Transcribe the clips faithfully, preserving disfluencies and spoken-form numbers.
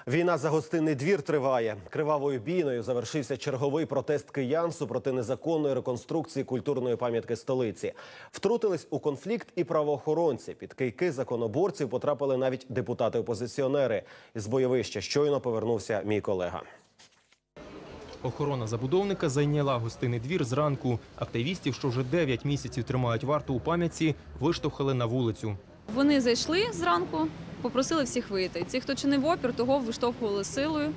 Війна за гостинний двір триває. Кривавою бійною завершився черговий протест киян супроти незаконної реконструкції культурної пам'ятки столиці. Втрутились у конфлікт і правоохоронці. Під кийки законоборців потрапили навіть депутати-опозиціонери. Із бойовища щойно повернувся мій колега. Охорона забудовника зайняла гостинний двір зранку. Активістів, що вже дев'ять місяців тримають варту у пам'ятці, виштовхали на вулицю. Вони зайшли зранку, попросили всіх вийти. Ті, хто чинив опір, того виштовхували силою.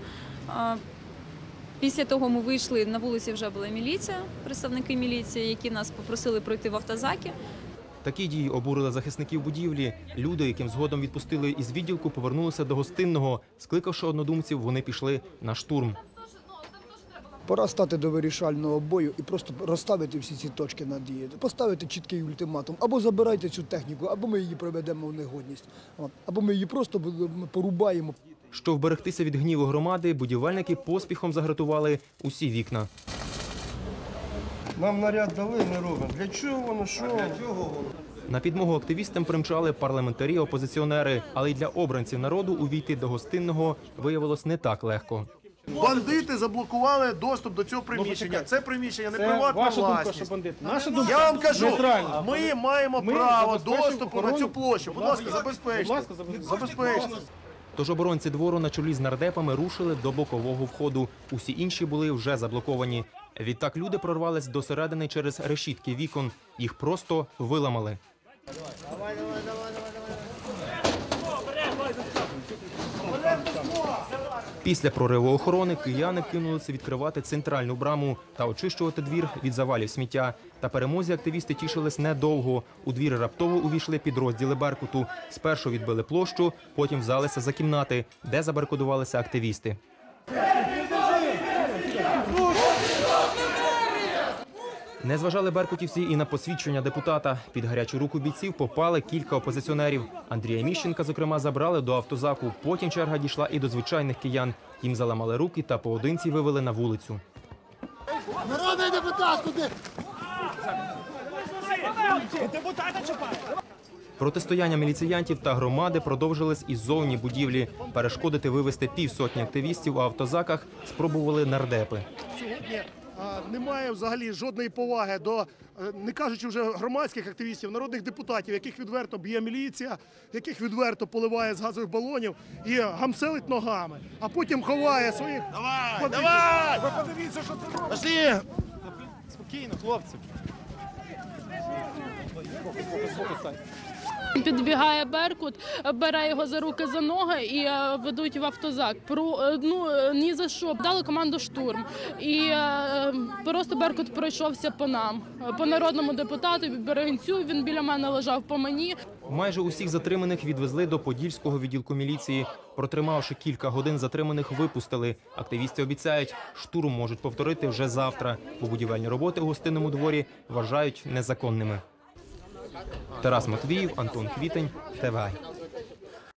Після того ми вийшли, на вулиці вже була міліція, представники міліції, які нас попросили пройти в автозаки. Такі дії обурили захисників будівлі. Люди, яким згодом відпустили із відділку, повернулися до гостинного. Скликавши однодумців, вони пішли на штурм. Пора стати до вирішального бою і просто розставити всі ці точки над «і». Поставити чіткий ультиматум. Або забирайте цю техніку, або ми її приведемо в негодність. Або ми її просто порубаємо. Щоб вберегтися від гніву громади, будівельники поспіхом загратували усі вікна. Нам наряд дали, не робимо. Для чого воно, що? Для чого воно? На підмогу активістам примчали парламентарі-опозиціонери. Але й для обранців народу увійти до гостинного виявилось не так легко. Бандити заблокували доступ до цього приміщення. Це приміщення не приватна власність. Наша думка, Я вам кажу, нейтральна. ми маємо Ми право забезпечимо доступу на охорону. цю площу. Будь ласка, забезпечте. Будь ласка, Забезпечте. Тож оборонці двору на чолі з нардепами рушили до бокового входу. Усі інші були вже заблоковані. Відтак люди прорвались до середини через решітки вікон. Їх просто виламали. Давай, давай, давай, давай. Після прориву охорони кияни кинулися відкривати центральну браму та очищувати двір від завалів сміття. Та перемозі активісти тішились недовго. У двір раптово увійшли підрозділи «Беркуту». Спершу відбили площу, потім взялися за кімнати, де забарикадувалися активісти. Не зважали беркутівці і на посвідчення депутата. Під гарячу руку бійців попали кілька опозиціонерів. Андрія Міщенка, зокрема, забрали до автозаку. Потім черга дійшла і до звичайних киян. Їм заламали руки та поодинці вивели на вулицю. Народний депутат, куди? Протистояння міліціянтів та громади продовжились із зовні будівлі. Перешкодити вивезти півсотні активістів у автозаках спробували нардепи. Сьогодні немає взагалі жодної поваги до, не кажучи вже громадських активістів, народних депутатів, яких відверто б'є міліція, яких відверто поливає з газових балонів і гамселить ногами, а потім ховає своїх... Давай, Подивіться. давай! Ви подивіться, що це робить! Пошли! Спокійно, хлопці. Підбігає Беркут, бере його за руки, за ноги і ведуть в автозак. Про, ну, ні за що. Дали команду штурм. І просто Беркут пройшовся по нам. По народному депутату, Берегинцю, він біля мене лежав, по мені. Майже усіх затриманих відвезли до Подільського відділку міліції. Протримавши кілька годин, затриманих випустили. Активісти обіцяють, штурм можуть повторити вже завтра, бо будівельні роботи у гостинному дворі вважають незаконними. Тарас Матвіїв, Антон Квітень, ТВА.